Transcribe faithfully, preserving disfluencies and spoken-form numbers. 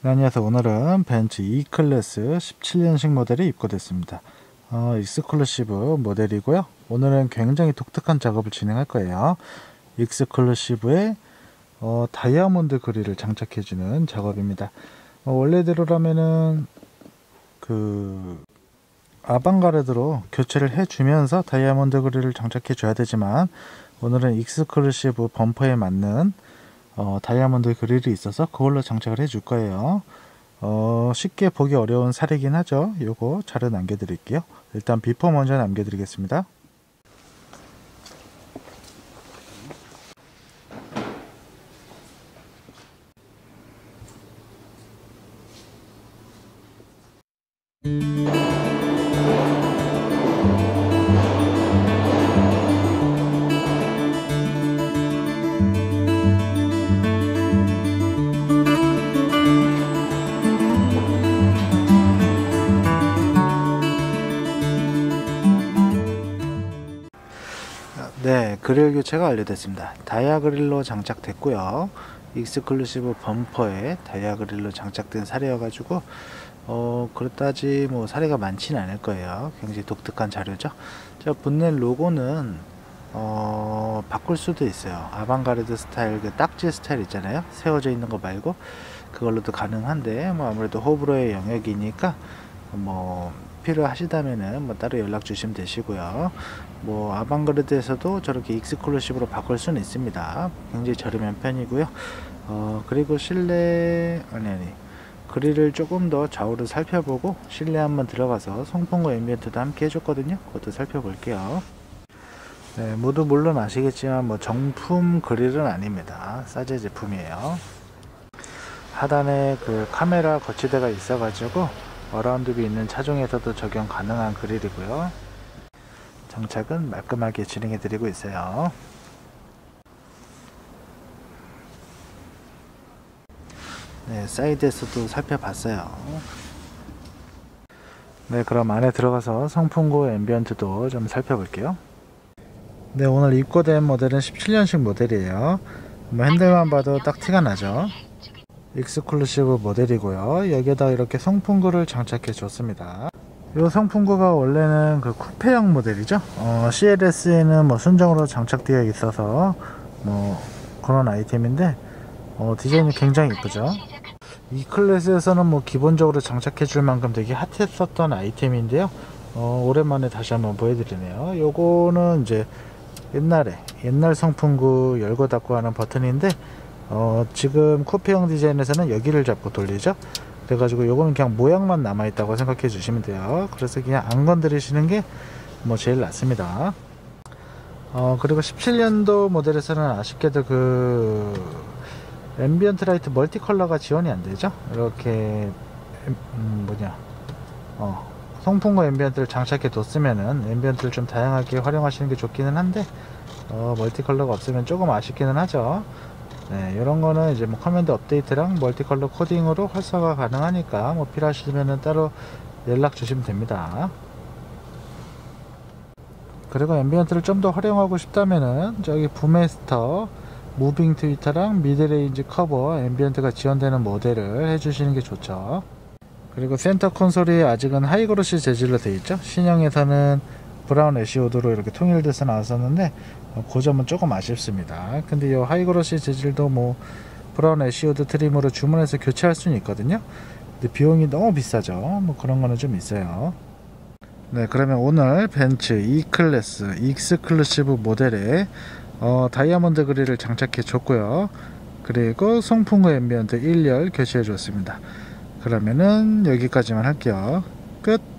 네, 안녕하세요. 오늘은 벤츠 E클래스 십칠 년식 모델이 입고됐습니다. 어, 익스클루시브 모델이고요. 오늘은 굉장히 독특한 작업을 진행할 거예요. 익스클루시브에 어, 다이아몬드 그릴을 장착해주는 작업입니다. 어, 원래대로라면은 그 아방가르드로 교체를 해주면서 다이아몬드 그릴을 장착해줘야 되지만, 오늘은 익스클루시브 범퍼에 맞는 어, 다이아몬드 그릴이 있어서 그걸로 장착을 해줄 거예요. 어, 쉽게 보기 어려운 사례긴 하죠. 요거 자료 남겨드릴게요. 일단 비포 먼저 남겨드리겠습니다. 네, 그릴 교체가 완료됐습니다. 다이아 그릴로 장착됐고요. 익스클루시브 범퍼에 다이아 그릴로 장착된 사례여가지고 어 그렇다지 뭐 사례가 많지는 않을 거예요. 굉장히 독특한 자료죠. 자, 본넷 로고는 어 바꿀 수도 있어요. 아방가르드 스타일, 그 딱지 스타일 있잖아요. 세워져 있는 거 말고 그걸로도 가능한데, 뭐 아무래도 호불호의 영역이니까 뭐 필요하시다면은 뭐 따로 연락 주시면 되시고요. 뭐 아방가르드에서도 저렇게 익스클루시브로 바꿀 수는 있습니다. 굉장히 저렴한 편이고요. 어 그리고 실내 아니 아니 그릴을 조금 더 좌우로 살펴보고 실내 한번 들어가서 송풍구 앰비언트도 함께 해줬거든요. 그것도 살펴볼게요. 네, 모두 물론 아시겠지만 뭐 정품 그릴은 아닙니다. 싸제 제품이에요. 하단에 그 카메라 거치대가 있어가지고 어라운드비 있는 차종에서도 적용 가능한 그릴이고요. 장착은 말끔하게 진행해 드리고 있어요. 네, 사이드에서도 살펴봤어요. 네, 그럼 안에 들어가서 송풍구 앰비언트도 좀 살펴볼게요. 네, 오늘 입고된 모델은 십칠 년식 모델이에요. 뭐 핸들만 봐도 딱 티가 나죠. 익스클루시브 모델이고요. 여기에다 이렇게 송풍구를 장착해 줬습니다. 이 송풍구가 원래는 그 쿠페형 모델이죠. 어, 씨엘에스에는 뭐 순정으로 장착되어 있어서 뭐 그런 아이템인데 어, 디자인이 굉장히 이쁘죠. 이 클래스에서는 뭐 기본적으로 장착해 줄 만큼 되게 핫했었던 아이템인데요. 어, 오랜만에 다시 한번 보여드리네요. 요거는 이제 옛날에 옛날 송풍구 열고 닫고 하는 버튼인데, 어, 지금 쿠페형 디자인에서는 여기를 잡고 돌리죠. 그래가지고 요거는 그냥 모양만 남아있다고 생각해 주시면 돼요. 그래서 그냥 안 건드리시는 게 뭐 제일 낫습니다. 어, 그리고 십칠 년도 모델에서는 아쉽게도 그 앰비언트 라이트 멀티 컬러가 지원이 안 되죠. 이렇게 음, 뭐냐 어, 송풍구 앰비언트를 장착해 뒀으면은 앰비언트를 좀 다양하게 활용하시는 게 좋기는 한데, 어, 멀티 컬러가 없으면 조금 아쉽기는 하죠. 네, 이런 거는 이제 뭐 커맨드 업데이트랑 멀티컬러 코딩으로 활성화 가능하니까 뭐 필요하시면은 따로 연락 주시면 됩니다. 그리고 앰비언트를 좀 더 활용하고 싶다면은 저기 부메스터 무빙 트위터랑 미드레인지 커버 앰비언트가 지원되는 모델을 해주시는 게 좋죠. 그리고 센터 콘솔이 아직은 하이그로시 재질로 되어 있죠. 신형에서는 브라운 애쉬우드로 이렇게 통일돼서 나왔었는데 어, 그 점은 조금 아쉽습니다. 근데 이 하이그로시 재질도 뭐 브라운 애쉬우드 트림으로 주문해서 교체할 수는 있거든요. 근데 비용이 너무 비싸죠. 뭐 그런 거는 좀 있어요. 네, 그러면 오늘 벤츠 E클래스 익스클루시브 모델에 어, 다이아몬드 그릴을 장착해 줬고요. 그리고 송풍구 앰비언트 일 열 교체해 줬습니다. 그러면은 여기까지만 할게요. 끝.